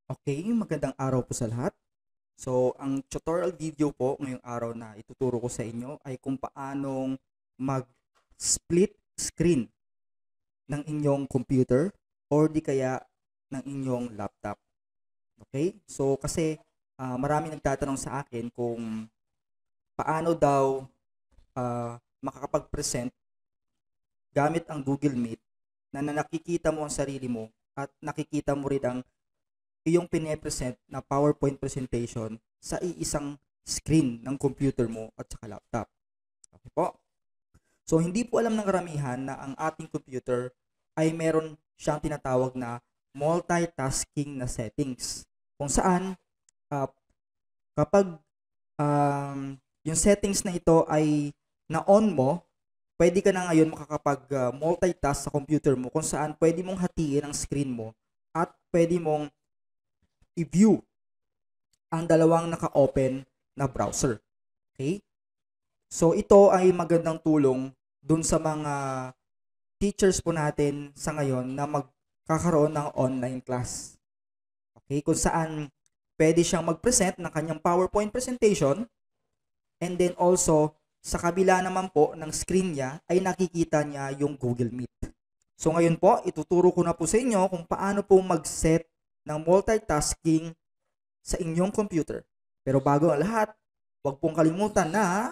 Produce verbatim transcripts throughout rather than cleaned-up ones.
Okay, magandang araw po sa lahat. So, ang tutorial video po ngayong araw na ituturo ko sa inyo ay kung paanong mag-split screen ng inyong computer or di kaya ng inyong laptop. Okay? So, kasi ah, marami nagtatanong sa akin kung paano daw ah, makakapag-present gamit ang Google Meet na, na nakikita mo ang sarili mo at nakikita mo rin ang iyong pine-present na PowerPoint presentation sa iisang screen ng computer mo at saka laptop. Okay po? So, hindi po alam ng karamihan na ang ating computer ay meron siyang tinatawag na multitasking na settings. Kung saan, uh, kapag um, yung settings na ito ay na-on mo, pwede ka na ngayon makakapag-multitask sa computer mo kung saan pwede mong hatiin ang screen mo at pwede mong i-view ang dalawang naka-open na browser. Okay? So ito ay magandang tulong dun sa mga teachers po natin sa ngayon na magkakaroon ng online class. Okay? Kung saan pwede siyang mag-present ng kanyang PowerPoint presentation and then also sa kabila naman po ng screen niya ay nakikita niya yung Google Meet. So ngayon po, ituturo ko na po sa inyo kung paano po mag-set ng multitasking sa inyong computer. Pero bago ang lahat, huwag pong kalimutan na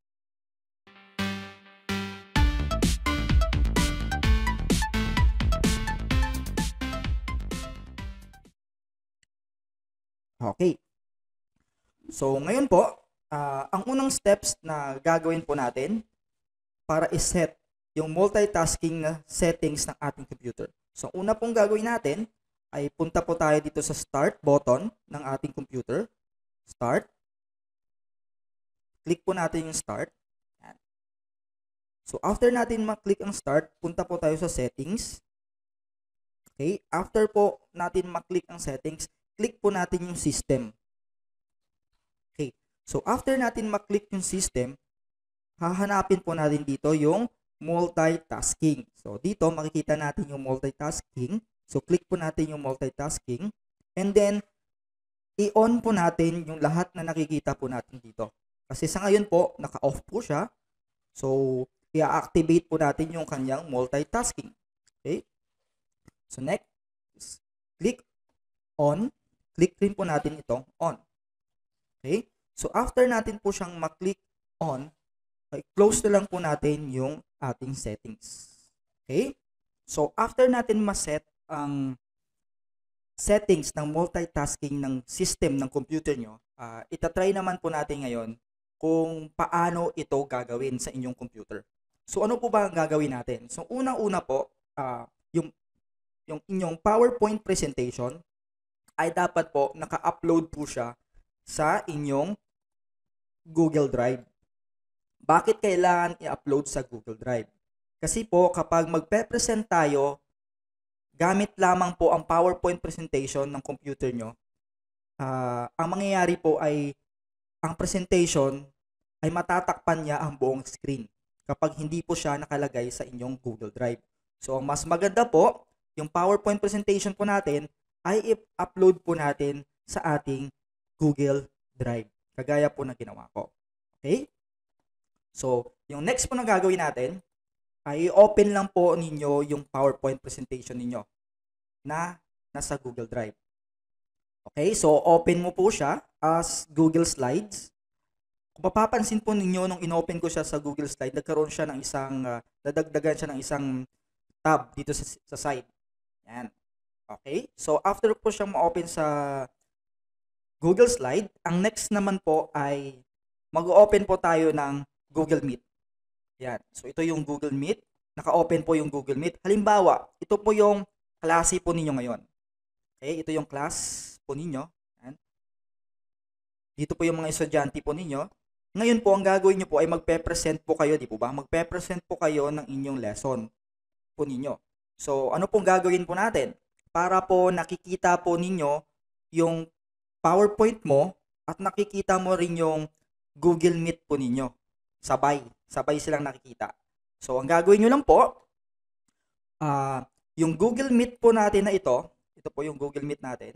okay. So ngayon po, uh, ang unang steps na gagawin po natin para iset yung multitasking na settings ng ating computer. So una pong gagawin natin ay punta po tayo dito sa start button ng ating computer. Start. Click po natin yung start. Yan. So after natin maklik ang start, punta po tayo sa settings. Okay? After po natin maklik ang settings, click po natin yung system. Okay. So after natin maklik yung system, hahanapin po natin dito yung multitasking. So dito makikita natin yung multitasking. So click po natin yung multitasking and then i-on po natin yung lahat na nakikita po natin dito. Kasi sa ngayon po, naka-off po siya. So i-activate po natin yung kanyang multitasking. Okay? So next, click on. Click rin po natin itong on. Okay? So after natin po siyang maklik on, ay close na lang po natin yung ating settings. Okay? So after natin ma-set ang settings ng multitasking ng system ng computer nyo, uh, itatry naman po natin ngayon kung paano ito gagawin sa inyong computer. So ano po ba ang gagawin natin? So unang-una po, uh, yung, yung inyong PowerPoint presentation ay dapat po naka-upload po siya sa inyong Google Drive. Bakit kailangan i-upload sa Google Drive? Kasi po kapag magpe-present tayo gamit lamang po ang PowerPoint presentation ng computer nyo, uh, ang mangyayari po ay ang presentation ay matatakpan niya ang buong screen kapag hindi po siya nakalagay sa inyong Google Drive. So, ang mas maganda po, yung PowerPoint presentation po natin ay i-upload po natin sa ating Google Drive. Kagaya po na ginawa ko. Okay? So, yung next po na gagawin natin, ay i-open lang po ninyo yung PowerPoint presentation ninyo na nasa Google Drive. Okay, so open mo po siya as Google Slides. Kung mapapansin po ninyo nung inopen ko siya sa Google Slide, nagkaroon siya ng isang, uh, nadagdagan siya ng isang tab dito sa, sa side. Yan. Okay, so after po siyang ma-open sa Google Slide, ang next naman po ay mag-open po tayo ng Google Meet. Yan. So, ito yung Google Meet. Naka-open po yung Google Meet. Halimbawa, ito po yung klase po ninyo ngayon. Okay? Ito yung class po ninyo. Yan. Dito po yung mga estudyante po ninyo. Ngayon po, ang gagawin nyo po ay magpe-present po kayo, di po ba? Magpe-present po kayo ng inyong lesson po ninyo. So, ano pong gagawin po natin? Para po nakikita po ninyo yung PowerPoint mo at nakikita mo rin yung Google Meet po ninyo. Sabay. Sabay silang nakikita. So, ang gagawin nyo lang po, uh, yung Google Meet po natin na ito, ito po yung Google Meet natin,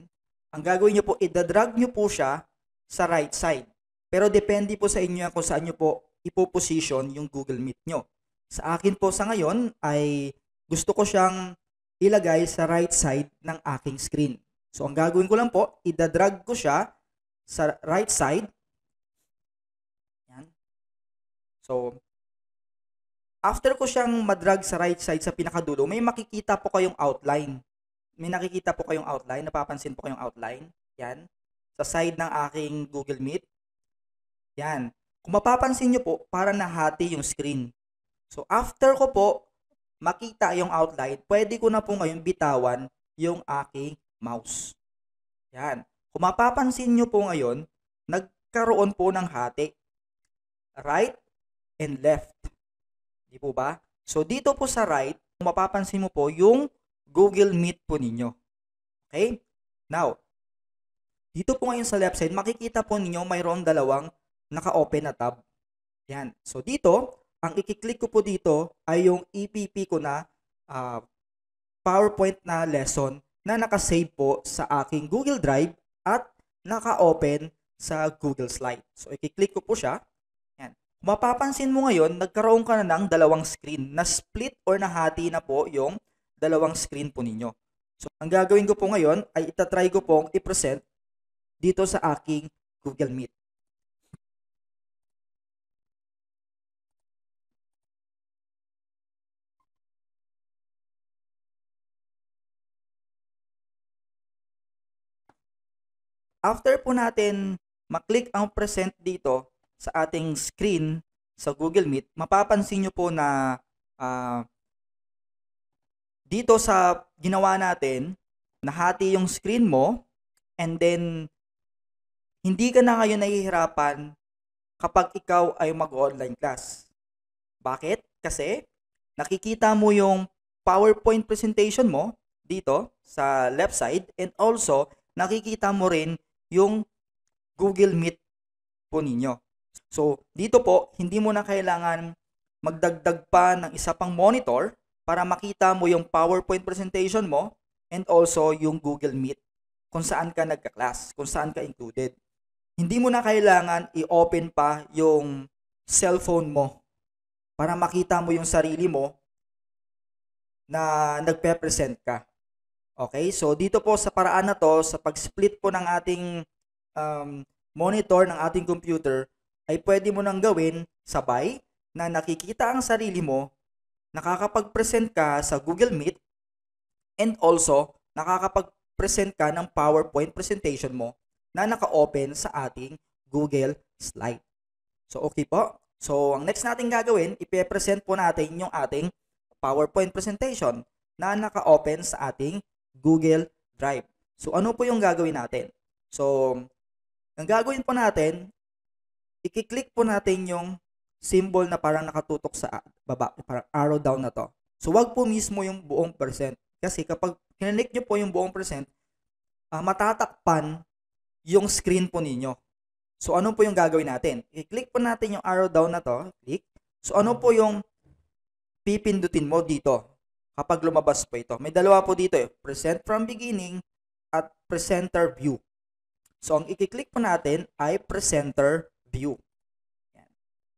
ang gagawin nyo po, idadrag nyo po siya sa right side. Pero depende po sa inyo kung saan nyo po ipoposition yung Google Meet nyo. Sa akin po sa ngayon ay gusto ko siyang ilagay sa right side ng aking screen. So ang gagawin ko lang po, idadrag ko siya sa right side. Yan. So after ko siyang madrag sa right side sa pinakadulo, may makikita po kayong outline. May nakikita po kayong outline, napapansin po kayong outline. Yan. Sa side ng aking Google Meet. Yan. Kung mapapansin nyo po, para nahati yung screen. So, after ko po makita yung outline, pwede ko na po ngayon bitawan yung aking mouse. Yan. Kung mapapansin nyo po ngayon, nagkaroon po ng hati. Right and left. Di po ba? So, dito po sa right, kung mapapansin mo po, yung Google Meet po ninyo. Okay? Now, dito po ngayon sa left side, makikita po ninyo mayroong dalawang naka-open na tab. Yan. So, dito, ang i-click ko po dito ay yung E P P ko na uh, PowerPoint na lesson na nakasave po sa aking Google Drive at naka-open sa Google Slide. So, i-click ko po siya. Yan. Kung mapapansin mo ngayon, nagkaroon ka na ng dalawang screen na split or nahati na po yung dalawang screen po ninyo. So, ang gagawin ko po ngayon ay itatry ko pong i-present dito sa aking Google Meet. After po natin maklik ang present dito sa ating screen sa Google Meet, mapapansin nyo po na uh, dito sa ginawa natin, nahati yung screen mo and then hindi ka na ngayon nahihirapan kapag ikaw ay mag-online class. Bakit? Kasi nakikita mo yung PowerPoint presentation mo dito sa left side and also nakikita mo rin yung Google Meet po ninyo. So, dito po, hindi mo na kailangan magdagdag pa ng isa pang monitor para makita mo yung PowerPoint presentation mo and also yung Google Meet kung saan ka nagka-class, kung saan ka included. Hindi mo na kailangan i-open pa yung cellphone mo para makita mo yung sarili mo na nagpe-present ka. Okay, so dito po sa paraan na to, sa pag-split po ng ating um, monitor ng ating computer, ay pwede mo nang gawin sabay na nakikita ang sarili mo, nakakapag-present ka sa Google Meet, and also nakakapag-present ka ng PowerPoint presentation mo na naka-open sa ating Google Slide. So okay po. So ang next natin gagawin, ipe-present po natin yung ating PowerPoint presentation na naka-open sa ating Google Drive. So, ano po yung gagawin natin? So, ang gagawin po natin, i-click po natin yung symbol na parang nakatutok sa baba, parang arrow down na to. So, wag po mismo yung buong percent. Kasi kapag kinalik nyo po yung buong percent, uh, matatakpan yung screen po ninyo. So, ano po yung gagawin natin? I-click po natin yung arrow down na to. Click. So, ano po yung pipindutin mo dito? Kapag lumabas po ito. May dalawa po dito eh. Present from beginning at presenter view. So, ang i-click po natin ay presenter view. Yan.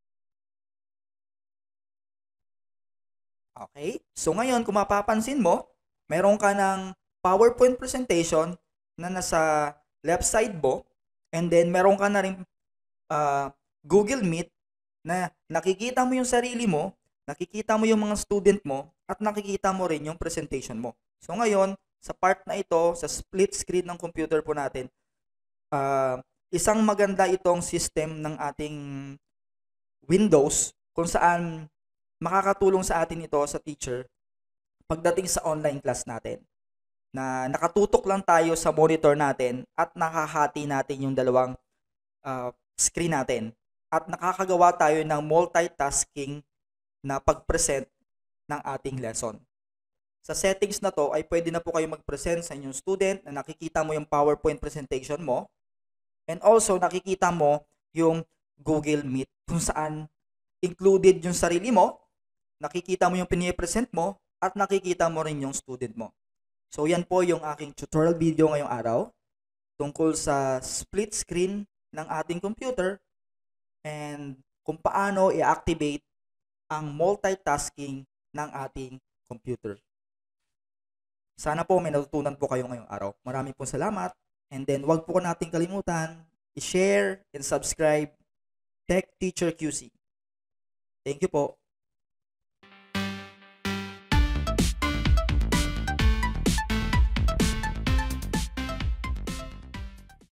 Okay. So, ngayon, kung mapapansin mo, meron ka ng PowerPoint presentation na nasa left side mo. And then, meron ka na rin uh, Google Meet na nakikita mo yung sarili mo, nakikita mo yung mga student mo, at nakikita mo rin yung presentation mo. So ngayon, sa part na ito, sa split screen ng computer po natin, uh, isang maganda itong system ng ating Windows kung saan makakatulong sa atin ito sa teacher pagdating sa online class natin. Na nakatutok lang tayo sa monitor natin at nakahati natin yung dalawang uh, screen natin. At nakakagawa tayo ng multitasking na pag-present ng ating lesson. Sa settings na to ay pwede na po kayo mag-present sa inyong student na nakikita mo yung PowerPoint presentation mo and also nakikita mo yung Google Meet kung saan included yung sarili mo, nakikita mo yung pinipresent mo at nakikita mo rin yung student mo. So yan po yung aking tutorial video ngayong araw. tungkol sa split screen ng ating computer and kung paano i-activate ang multitasking ng ating computer. Sana po may natutunan po kayo ngayong araw. Maraming po salamat. And then, wag po nating kalimutan i-share and subscribe Tech Teacher Q C. Thank you po.